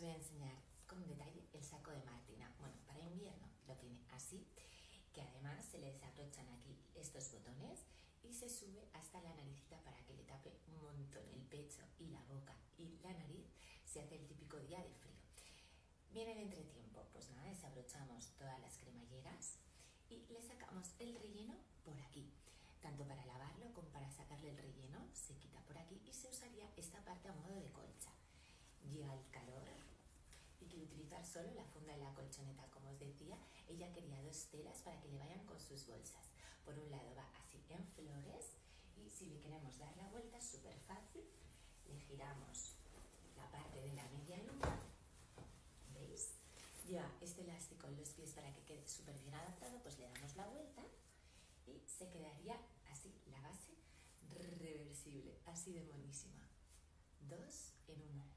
voy a enseñar con detalle el saco de Martina. Bueno, para invierno lo tiene así, que además se le desabrochan aquí estos botones y se sube hasta la naricita para que le tape un montón el pecho y la boca y la nariz. Se hace el típico día de frío. Viene el entretiempo, pues nada, desabrochamos todas las cremalleras y le sacamos el relleno por aquí. Tanto para lavarlo como para sacarle el relleno, se quita por aquí y se usaría esta parte a modo de colcha. Llega el calor y quiere utilizar solo la funda de la colchoneta. Como os decía, ella quería dos telas para que le vayan con sus bolsas. Por un lado va así en flores y si le queremos dar la vuelta es súper fácil. Le giramos la parte de la media luna, ¿veis? Lleva este elástico en los pies para que quede súper bien adaptado, pues le damos la vuelta y se quedaría así, la base reversible, así de monísima. 2 en 1.